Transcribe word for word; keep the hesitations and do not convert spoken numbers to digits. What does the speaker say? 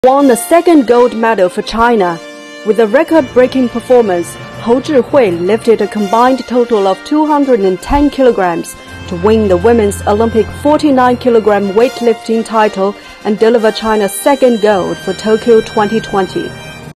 Won the second gold medal for China. With a record-breaking performance, Hou Zhihui lifted a combined total of two hundred ten kilograms to win the women's Olympic forty-nine kilogram weightlifting title and deliver China's second gold for Tokyo twenty twenty.